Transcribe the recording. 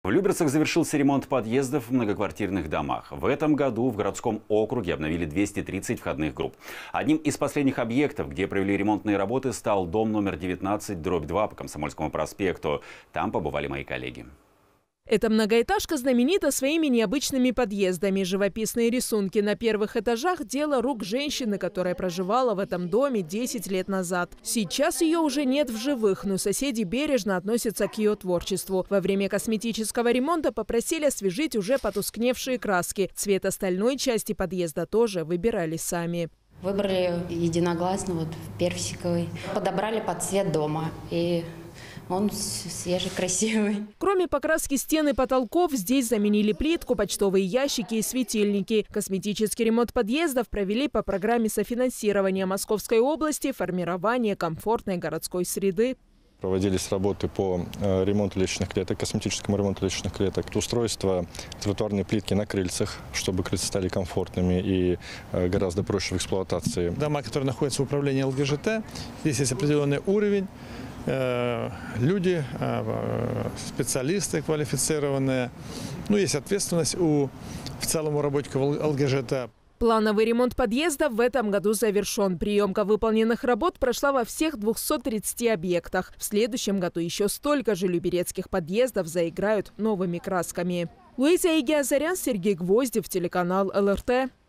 В Люберцах завершился ремонт подъездов в многоквартирных домах. В этом году в городском округе обновили 230 входных групп. Одним из последних объектов, где провели ремонтные работы, стал дом номер 19/2 по Комсомольскому проспекту. Там побывали мои коллеги. Эта многоэтажка знаменита своими необычными подъездами. Живописные рисунки на первых этажах – дело рук женщины, которая проживала в этом доме 10 лет назад. Сейчас ее уже нет в живых, но соседи бережно относятся к ее творчеству. Во время косметического ремонта попросили освежить уже потускневшие краски. Цвет остальной части подъезда тоже выбирали сами. Выбрали единогласно персиковый. Подобрали под цвет дома. И он свежий, красивый. Кроме покраски стен и потолков, здесь заменили плитку, почтовые ящики и светильники. Косметический ремонт подъездов провели по программе софинансирования Московской области «Формирование комфортной городской среды». Проводились работы по ремонту лестничных клеток, косметическому ремонту лестничных клеток, устройство тротуарной плитки на крыльцах, чтобы крыльца стали комфортными и гораздо проще в эксплуатации. Дома, которые находятся в управлении ЛГЖТ, здесь есть определенный уровень. Люди, специалисты квалифицированные. Есть ответственность в целом у работников ЛГЖТ. Плановый ремонт подъезда в этом году завершен. Приемка выполненных работ прошла во всех 230 объектах. В следующем году еще столько же люберецких подъездов заиграют новыми красками. Луиза Игиазарян, Сергей Гвоздев, телеканал ЛРТ.